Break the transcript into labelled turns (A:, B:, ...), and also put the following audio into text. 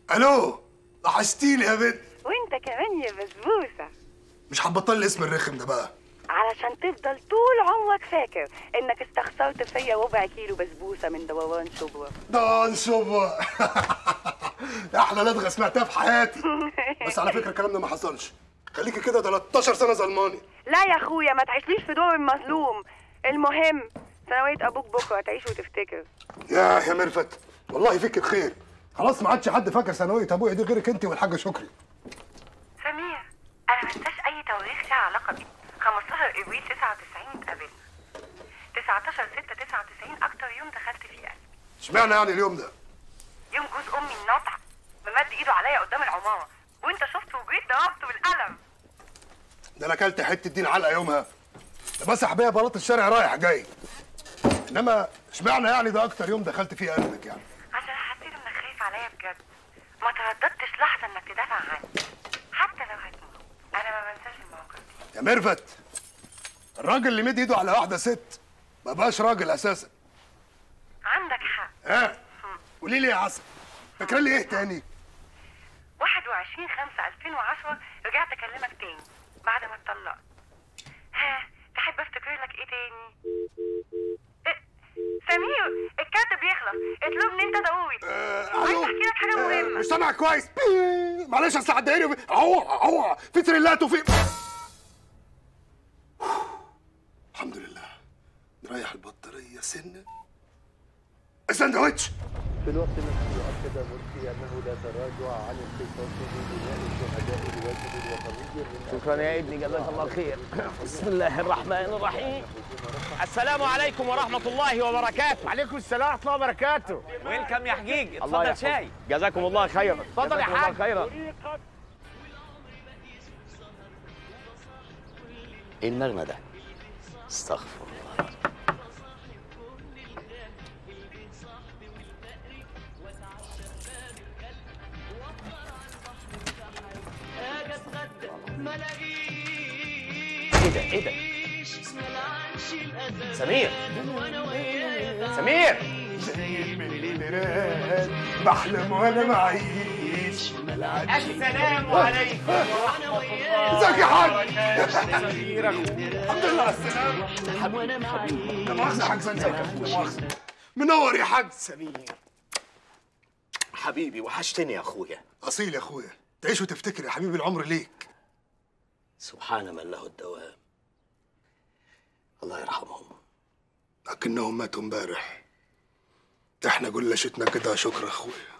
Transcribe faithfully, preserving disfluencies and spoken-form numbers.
A: الو، وحشتيني يا بنت.
B: وانت كمان يا بسبوسه.
A: مش هتبطل الاسم الرخم ده بقى؟
B: علشان تفضل طول عمرك فاكر انك استخسرت فيا ربع كيلو بسبوسه من دوران شبرا.
A: دوران شبرا. احلى لدغه سمعتها في حياتي. بس على فكره الكلام ده ما حصلش. خليكي كده تلتاشر سنه ظلماني.
B: لا يا اخويا، ما تعيشليش في دور المظلوم. المهم ثانويه ابوك بكره تعيش وتفتكر.
A: يا يا ميرفت، والله فيك الخير. خلاص ما عادش حد فاكر ثانويه ابويا دي غيرك انت والحاجه شكري.
B: سمير، انا ما انساش اي تواريخ لها علاقه بيك. خمستاشر ابريل تسعة وتسعين اتقابلنا. تسعتاشر ستة تسعة وتسعين اكتر يوم دخلت فيه قلبي.
A: اشمعنى يعني اليوم ده؟
B: يوم جوز امي الناطع ممد ايده عليا قدام العماره، وانت شفته وجيت ضربته بالقلم.
A: ده انا اكلت حته دين علقه يومها. ده مسح بيا بلاط الشارع رايح جاي. انما اشمعنى يعني ده اكتر يوم دخلت فيه قلبك يعني؟
B: عشان حسيت انك خايف عليا بجد، ما ترددتش لحظه انك تدافع عني حتى لو هتموت. انا ما بنساش المواقف دي.
A: يا ميرفت، الراجل اللي مد ايده على واحده ست ما بقاش راجل اساسا.
B: عندك حق.
A: ها؟ قولي لي يا عسل، فاكره لي ايه تاني؟
B: واحد وعشرين خمسة ألفين وعشرة رجعت اكلمك تاني بعد ما اتطلقت. ها، تحب افتكر لك ايه تاني؟ إيه؟ سمير، الكارت بيخلص، اطلبني انت ضروري.
A: آه
B: عايز احكي لك حاجه مهمه.
A: مش سامع كويس. بي. معلش اصل عداني اهو اهو في تريلات وفي الحمد لله. نريح البطاريه سنه. الساندوتش.
C: في الوقت نفسه أكد مرسي أنه لا تراجع عن القصاص ببناء الشهداء الواجب الوطني.
D: شكرا يا ابني، جزاك الله خير. بسم الله الرحمن الرحيم. السلام عليكم ورحمة الله وبركاته.
E: وعليكم السلام ورحمة الله وبركاته.
D: ويلكم يا حجيج، اتفضل شاي. جزاكم الله خيرا.
E: اتفضل يا حاج.
D: خيرا.
F: ايه المغنى ده؟ استغفر الله.
D: ايه ده ايه ده؟ سمير سمير
A: بحلم وانا معيش.
D: السلام عليكم ورحمة الله.
A: ازيك يا حاج؟
D: سمير
A: الحمد لله على السلامة. حبيبي لا مؤاخذة يا حاج سنجة. لا مؤاخذة. منور يا حاج.
F: سمير حبيبي، وحشتني يا اخويا.
A: اصيل يا اخويا، تعيش وتفتكر يا حبيبي، العمر ليك.
F: سبحان من له الدوام. الله يرحمهم.
A: لكنهم ماتوا امبارح. احنا جلشتنا كده. شكرا يا اخويا.